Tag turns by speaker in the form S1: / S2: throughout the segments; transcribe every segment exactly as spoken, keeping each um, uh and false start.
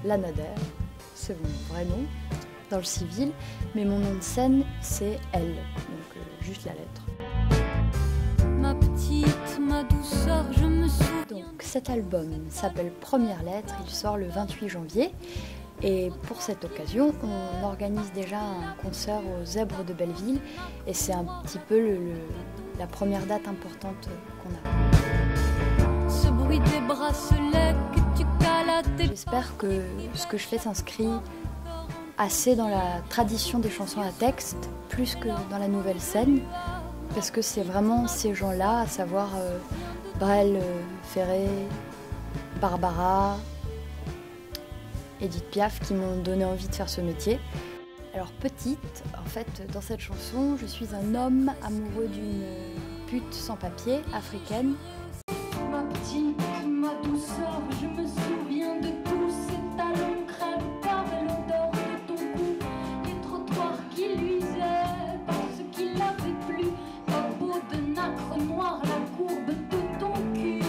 S1: Lana-Der, c'est mon vrai nom dans le civil, mais mon nom de scène c'est L, donc euh, juste la lettre.
S2: Ma petite, ma douceur, je me souviens.
S1: Donc cet album s'appelle Première lettre, il sort le vingt-huit janvier. Et pour cette occasion, on organise déjà un concert aux Zèbres de Belleville et c'est un petit peu le, le, la première date importante qu'on a.
S2: Ce bruit des bracelets que tu cales à tes...
S1: J'espère que ce que je fais s'inscrit assez dans la tradition des chansons à texte, plus que dans la nouvelle scène, parce que c'est vraiment ces gens-là, à savoir euh, Brel, euh, Ferré, Barbara, Edith Piaf, qui m'ont donné envie de faire ce métier. Alors petite, en fait, dans cette chanson, je suis un homme amoureux d'une pute sans papier, africaine.
S2: Ma petite, ma douceur, je me souviens de tous ces talons crème par l'odeur de ton cou, les trottoirs qui luisaient parce qu'il avait plu, ta peau de nacre noire, la courbe de ton cul.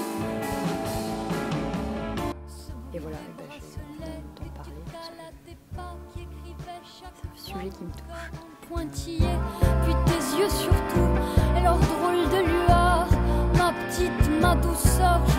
S1: Et voilà, et ben, j'ai envie d'en parler parce que c'est un sujet qui me touche.
S2: Pointillé, puis tes yeux surtout, et leur drôle de lueur, ma petite, ma douceur.